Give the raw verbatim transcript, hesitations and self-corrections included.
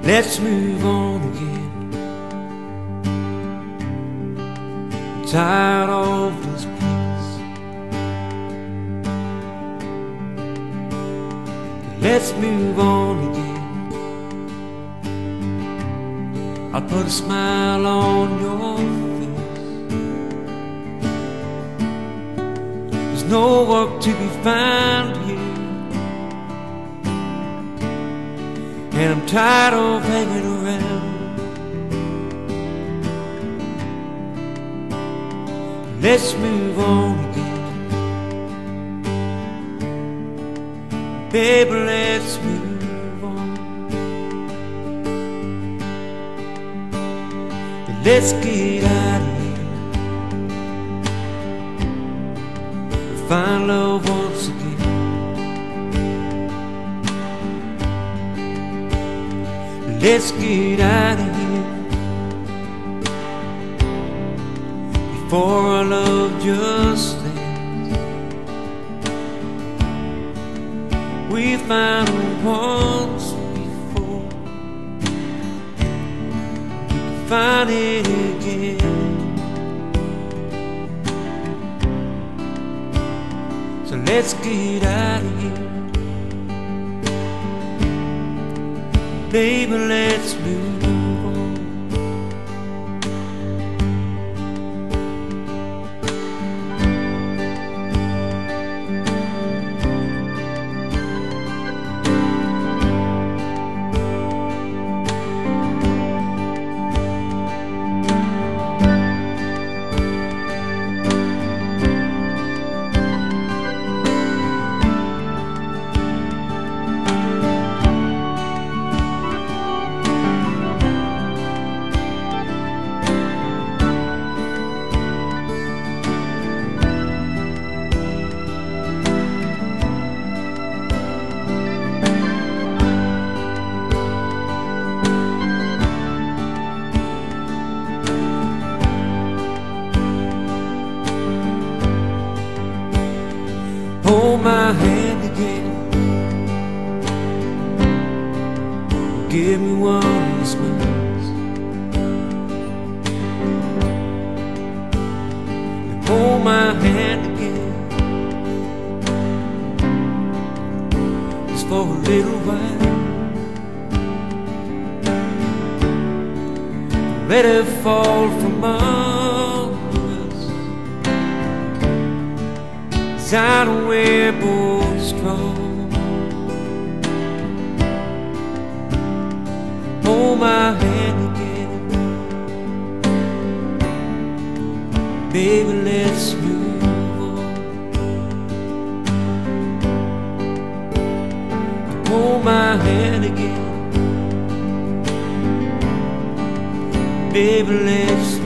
Let's move on again. I'm tired of this place. Let's move on again. I'll put a smile on your face. There's no work to be found here, and I'm tired of hanging around. Let's move on again. Baby, let's move on. Let's get out of here and find love once again. Let's get out of here before our love just ends. We found her once before, we can find it again. So let's get out of here. Baby, let's move on. Hold my hand again. Give me one of your smiles. Hold my hand again, just for a little while. Let it fall from under us. I know we're both strong. Hold my hand again. Baby, let's move on. Hold my hand again. Baby, let's